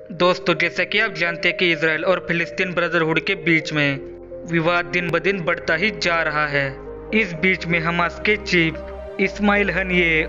दोस्तों, जैसा कि आप जानते हैं कि इसराइल और फिलिस्तीन ब्रदरहुड के बीच में विवाद दिन ब दिन बढ़ता ही जा रहा है। इस बीच में हमास के चीफ इस्माइल हनिये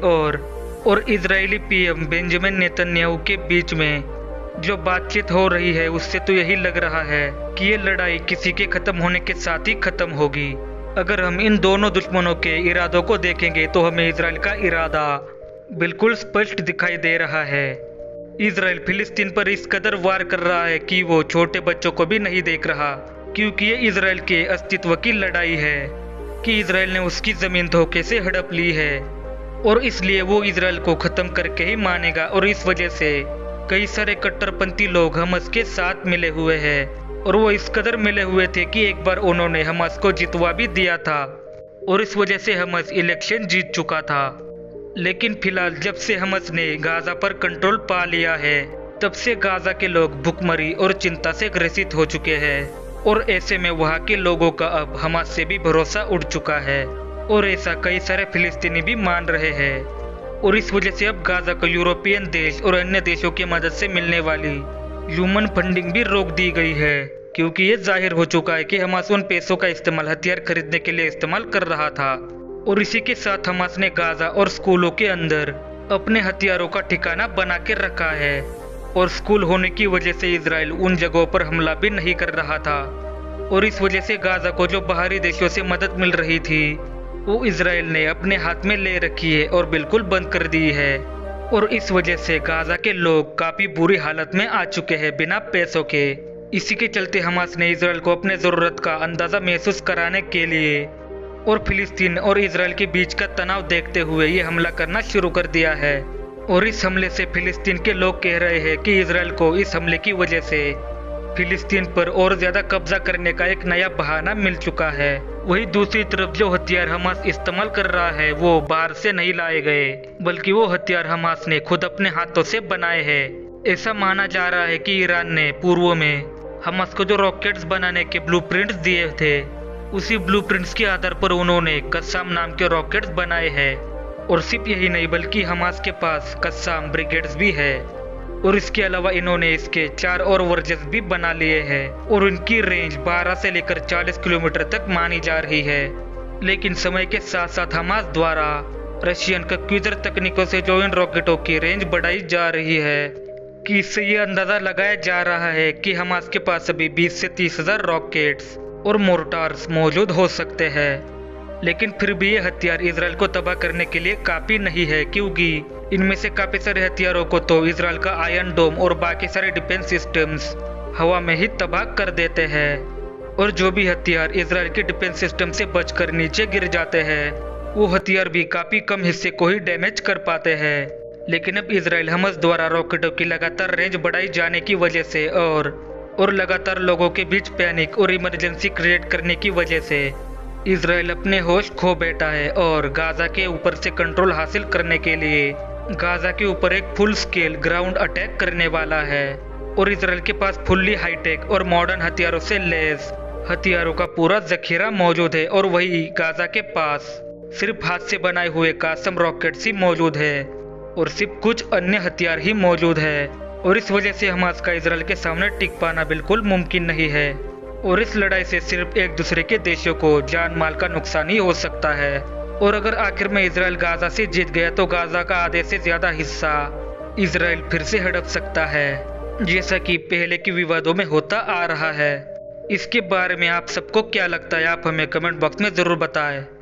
और इजरायली पीएम बेंजामिन नेतन्याहू के बीच में जो बातचीत हो रही है, उससे तो यही लग रहा है कि ये लड़ाई किसी के खत्म होने के साथ ही खत्म होगी। अगर हम इन दोनों दुश्मनों के इरादों को देखेंगे तो हमें इसराइल का इरादा बिल्कुल स्पष्ट दिखाई दे रहा है। इसराइल फिलिस्तीन पर इस कदर वार कर रहा है कि वो छोटे बच्चों को भी नहीं देख रहा, क्योंकि ये इसराइल के अस्तित्व की लड़ाई है कि इसराइल ने उसकी जमीन धोखे से हड़प ली है और इसलिए वो इसराइल को खत्म करके ही मानेगा। और इस वजह से कई सारे कट्टरपंथी लोग हमास के साथ मिले हुए हैं और वो इस कदर मिले हुए थे कि एक बार उन्होंने हमास को जितवा भी दिया था और इस वजह से हमास इलेक्शन जीत चुका था। लेकिन फिलहाल जब से हमास ने गाजा पर कंट्रोल पा लिया है, तब से गाजा के लोग भुखमरी और चिंता से ग्रसित हो चुके हैं और ऐसे में वहाँ के लोगों का अब हमास से भी भरोसा उठ चुका है और ऐसा कई सारे फिलिस्तीनी भी मान रहे हैं। और इस वजह से अब गाजा को यूरोपियन देश और अन्य देशों की मदद से मिलने वाली ह्यूमन फंडिंग भी रोक दी गई है, क्योंकि ये जाहिर हो चुका है कि हमास उन पैसों का इस्तेमाल हथियार खरीदने के लिए इस्तेमाल कर रहा था। और इसी के साथ हमास ने गाजा और स्कूलों के अंदर अपने हथियारों का ठिकाना बना के रखा है और स्कूल होने की वजह से इसराइल उन जगहों पर हमला भी नहीं कर रहा था। और इस वजह से गाजा को जो बाहरी देशों से मदद मिल रही थी वो इसराइल ने अपने हाथ में ले रखी है और बिल्कुल बंद कर दी है। और इस वजह से गाजा के लोग काफी बुरी हालत में आ चुके हैं बिना पैसों के। इसी के चलते हमास ने इसराइल को अपने जरूरत का अंदाजा महसूस कराने के लिए और फिलिस्तीन और इसराइल के बीच का तनाव देखते हुए ये हमला करना शुरू कर दिया है। और इस हमले से फिलिस्तीन के लोग कह रहे हैं कि इसराइल को इस हमले की वजह से फिलिस्तीन पर और ज्यादा कब्जा करने का एक नया बहाना मिल चुका है। वही दूसरी तरफ जो हथियार हमास इस्तेमाल कर रहा है वो बाहर से नहीं लाए गए, बल्कि वो हथियार हमास ने खुद अपने हाथों से बनाए हैं। ऐसा माना जा रहा है कि ईरान ने पूर्व में हमास को जो रॉकेट्स बनाने के ब्लूप्रिंट्स दिए थे, उसी ब्लूप्रिंट्स के आधार पर उन्होंने कस्साम नाम के रॉकेट्स बनाए हैं। और सिर्फ यही नहीं, बल्कि हमास के पास कस्साम ब्रिगेड्स भी है और इसके अलावा इन्होंने इसके 4 और वर्जन भी बना लिए हैं और उनकी रेंज 12 से लेकर 40 किलोमीटर तक मानी जा रही है। लेकिन समय के साथ साथ हमास द्वारा रशियन क्रूजर तकनीकों से जो इन रॉकेटों की रेंज बढ़ाई जा रही है कि इससे ये अंदाजा लगाया जा रहा है कि हमास के पास अभी 20 से 30 हजार रॉकेट्स और मोर्टार्स मौजूद हो सकते हैं। लेकिन फिर भी ये हथियार इसराइल को तबाह करने के लिए काफी नहीं है, क्योंकि इनमें से काफी सारे हथियारों को तो इसराइल का आयरन डोम और बाकी सारे डिफेंस सिस्टम्स हवा में ही तबाह कर देते हैं। और जो भी हथियार इसराइल के डिफेंस सिस्टम से बचकर नीचे गिर जाते हैं, वो हथियार भी काफी कम हिस्से को ही डैमेज कर पाते हैं। लेकिन अब इसराइल हमास द्वारा रॉकेटों की लगातार रेंज बढ़ाई जाने की वजह से और लगातार लोगों के बीच पैनिक और इमरजेंसी क्रिएट करने की वजह से इसराइल अपने होश खो बैठा है और गाजा के ऊपर से कंट्रोल हासिल करने के लिए गाजा के ऊपर एक फुल स्केल ग्राउंड अटैक करने वाला है। और इसराइल के पास फुल्ली हाईटेक और मॉडर्न हथियारों से लैस हथियारों का पूरा जखीरा मौजूद है और वही गाजा के पास सिर्फ हाथ से बनाए हुए कासम रॉकेट्स ही मौजूद है और सिर्फ कुछ अन्य हथियार ही मौजूद है। और इस वजह से हमास का इसराइल के सामने टिक पाना बिल्कुल मुमकिन नहीं है और इस लड़ाई से सिर्फ एक दूसरे के देशों को जान माल का नुकसान ही हो सकता है। और अगर आखिर में इसराइल गाजा से जीत गया तो गाजा का आधे से ज्यादा हिस्सा इसराइल फिर से हड़प सकता है, जैसा कि पहले के विवादों में होता आ रहा है। इसके बारे में आप सबको क्या लगता है, आप हमें कमेंट बॉक्स में जरूर बताएं।